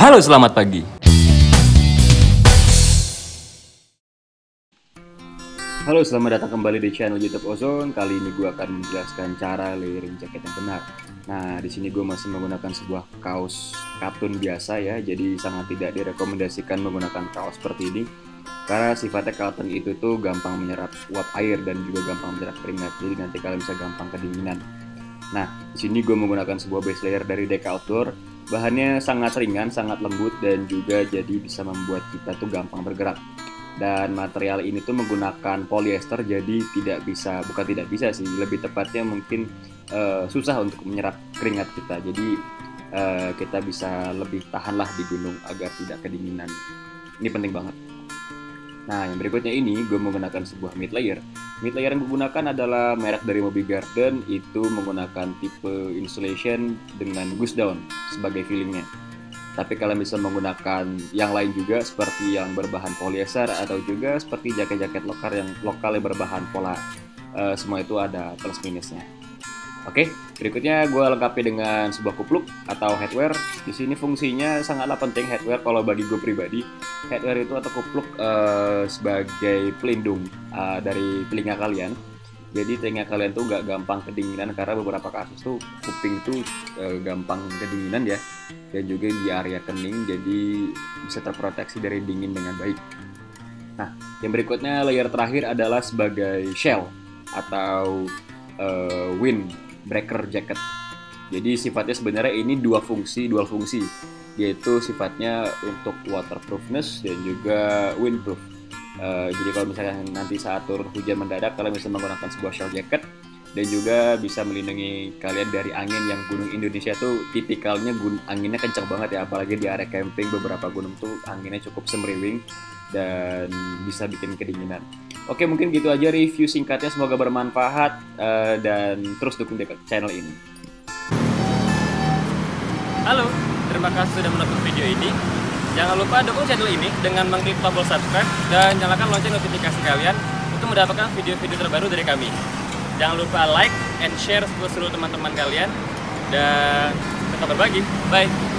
Halo, selamat pagi. Halo, selamat datang kembali di channel YouTube Ozone. Kali ini gue akan menjelaskan cara layering jaket yang benar. Nah, di sini gue masih menggunakan sebuah kaos katun biasa ya, jadi sangat tidak direkomendasikan menggunakan kaos seperti ini. Karena sifatnya katun itu tuh gampang menyerap uap air dan juga gampang menyerap keringat, jadi nanti kalian bisa gampang kedinginan. Nah, di sini gue menggunakan sebuah base layer dari Deka Outdoor. Bahannya sangat ringan, sangat lembut, dan juga jadi bisa membuat kita tuh gampang bergerak. Dan material ini tuh menggunakan polyester, jadi bukan tidak bisa sih, lebih tepatnya mungkin susah untuk menyerap keringat kita. Jadi kita bisa lebih tahanlah di gunung agar tidak kedinginan. Ini penting banget. Nah, yang berikutnya ini gue menggunakan sebuah mid layer. Mid layer yang gue gunakan adalah merek dari Moby Garden, itu menggunakan tipe insulation dengan goose down sebagai fillingnya. Tapi kalian bisa menggunakan yang lain juga seperti yang berbahan polyester atau juga seperti jaket-jaket lokal yang berbahan pola. Semua itu ada plus minusnya. Oke, berikutnya gue lengkapi dengan sebuah kupluk atau headwear. Di sini fungsinya sangatlah penting headwear kalau bagi gue pribadi. Headwear itu atau kupluk sebagai pelindung dari telinga kalian. Jadi telinga kalian tuh nggak gampang kedinginan, karena beberapa kasus tuh kuping tuh gampang kedinginan ya. Dan juga di area kening, jadi bisa terproteksi dari dingin dengan baik. Nah, yang berikutnya layer terakhir adalah sebagai shell atau wind breaker jacket. Jadi sifatnya sebenarnya ini dual fungsi, yaitu sifatnya untuk waterproofness dan juga windproof. Jadi kalau misalnya nanti saat turun hujan mendadak, kalian bisa menggunakan sebuah shell jacket dan juga bisa melindungi kalian dari angin yang gunung Indonesia tuh tipikalnya anginnya kencang banget ya, apalagi di area camping beberapa gunung tuh anginnya cukup semriwing dan bisa bikin kedinginan. Oke, mungkin gitu aja review singkatnya, semoga bermanfaat dan terus dukung channel ini. Halo, terima kasih sudah menonton video ini. Jangan lupa dukung channel ini dengan mengklik tombol subscribe dan nyalakan lonceng notifikasi kalian untuk mendapatkan video-video terbaru dari kami. Jangan lupa like and share ke seluruh teman-teman kalian dan tetap berbagi. Bye!